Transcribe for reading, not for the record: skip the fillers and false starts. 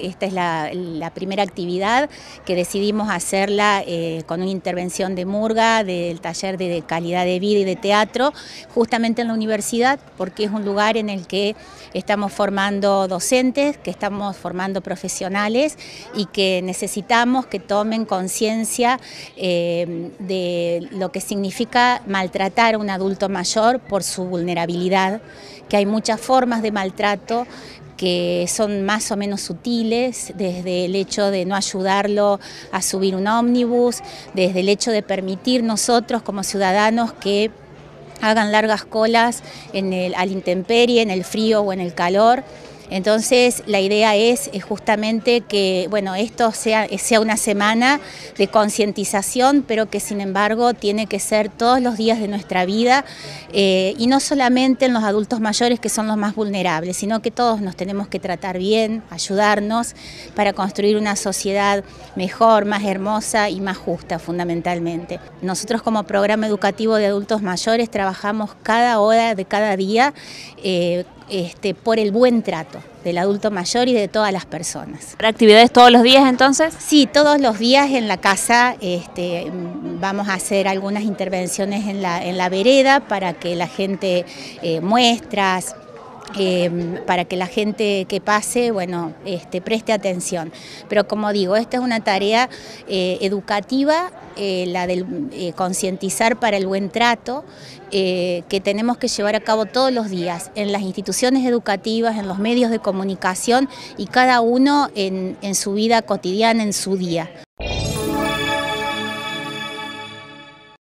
Esta es la primera actividad que decidimos hacerla con una intervención de Murga, del taller de calidad de vida y de teatro, justamente en la universidad, porque es un lugar en el que estamos formando docentes, que estamos formando profesionales y que necesitamos que tomen conciencia de lo que significa maltratar a un adulto mayor por su vulnerabilidad, que hay muchas formas de maltrato que son más o menos sutiles, desde el hecho de no ayudarlo a subir un ómnibus, desde el hecho de permitir nosotros como ciudadanos que hagan largas colas a la intemperie, en el frío o en el calor. Entonces la idea es justamente que esto sea una semana de concientización, pero que sin embargo tiene que ser todos los días de nuestra vida y no solamente en los adultos mayores, que son los más vulnerables, sino que todos nos tenemos que tratar bien, ayudarnos para construir una sociedad mejor, más hermosa y más justa fundamentalmente. Nosotros como programa educativo de adultos mayores trabajamos cada hora de cada día por el buen trato del adulto mayor y de todas las personas. ¿Para actividades todos los días entonces? Sí, todos los días en la casa vamos a hacer algunas intervenciones en la vereda para que la gente muestras, para que la gente que pase, preste atención. Pero como digo, esta es una tarea educativa, la del concientizar para el buen trato, que tenemos que llevar a cabo todos los días en las instituciones educativas, en los medios de comunicación y cada uno en su vida cotidiana, en su día.